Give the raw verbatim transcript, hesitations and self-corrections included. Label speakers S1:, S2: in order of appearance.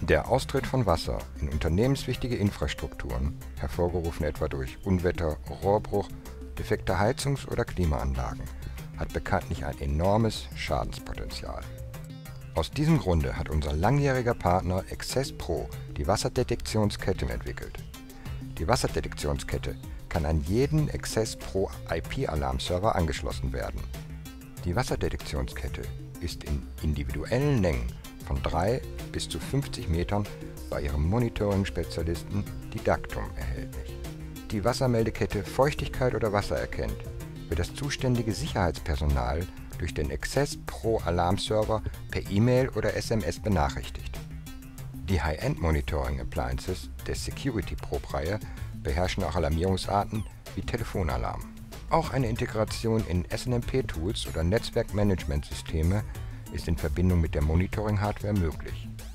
S1: Der Austritt von Wasser in unternehmenswichtige Infrastrukturen, hervorgerufen etwa durch Unwetter, Rohrbruch, defekte Heizungs- oder Klimaanlagen, hat bekanntlich ein enormes Schadenspotenzial. Aus diesem Grunde hat unser langjähriger Partner Access Pro die Wasserdetektionskette entwickelt. Die Wasserdetektionskette kann an jeden Access Pro I P-Alarmserver angeschlossen werden. Die Wasserdetektionskette ist in individuellen Längen von drei bis zu fünfzig Metern bei ihrem Monitoring-Spezialisten Didactum erhältlich. Die Wassermeldekette Feuchtigkeit oder Wasser erkennt, wird das zuständige Sicherheitspersonal durch den Access Pro Alarmserver per E-Mail oder S M S benachrichtigt. Die High-End-Monitoring-Appliances der Security Pro-Reihe beherrschen auch Alarmierungsarten wie Telefonalarm. Auch eine Integration in S N M P-Tools oder Netzwerkmanagementsysteme ist in Verbindung mit der Monitoring-Hardware möglich.